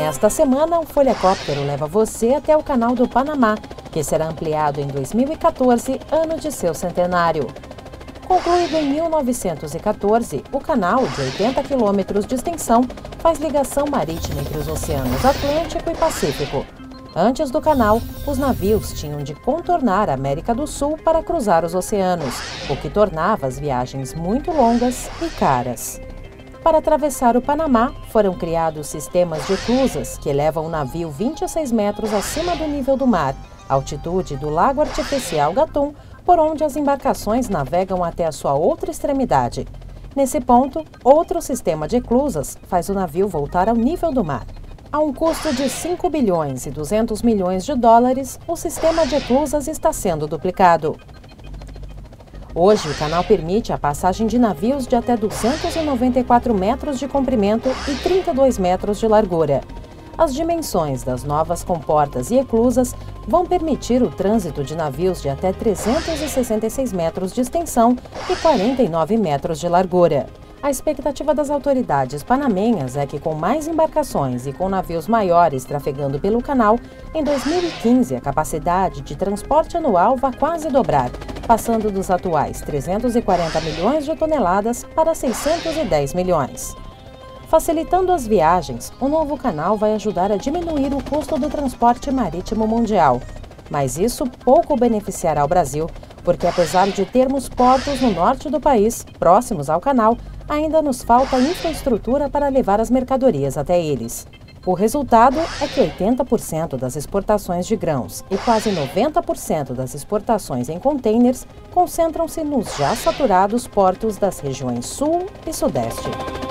Nesta semana, o Folhacóptero leva você até o Canal do Panamá, que será ampliado em 2014, ano de seu centenário. Concluído em 1914, o canal, de 80 quilômetros de extensão, faz ligação marítima entre os oceanos Atlântico e Pacífico. Antes do canal, os navios tinham de contornar a América do Sul para cruzar os oceanos, o que tornava as viagens muito longas e caras. Para atravessar o Panamá, foram criados sistemas de eclusas que elevam o navio 26 metros acima do nível do mar, altitude do Lago Artificial Gatún, por onde as embarcações navegam até a sua outra extremidade. Nesse ponto, outro sistema de eclusas faz o navio voltar ao nível do mar. A um custo de 5 bilhões e 200 milhões de dólares, o sistema de eclusas está sendo duplicado. Hoje, o canal permite a passagem de navios de até 294 metros de comprimento e 32 metros de largura. As dimensões das novas comportas e eclusas vão permitir o trânsito de navios de até 366 metros de extensão e 49 metros de largura. A expectativa das autoridades panamenhas é que, com mais embarcações e com navios maiores trafegando pelo canal, em 2015 a capacidade de transporte anual vá quase dobrar, passando dos atuais 340 milhões de toneladas para 610 milhões. Facilitando as viagens, o novo canal vai ajudar a diminuir o custo do transporte marítimo mundial. Mas isso pouco beneficiará o Brasil, porque apesar de termos portos no norte do país, próximos ao canal, ainda nos falta infraestrutura para levar as mercadorias até eles. O resultado é que 80% das exportações de grãos e quase 90% das exportações em contêineres concentram-se nos já saturados portos das regiões Sul e Sudeste.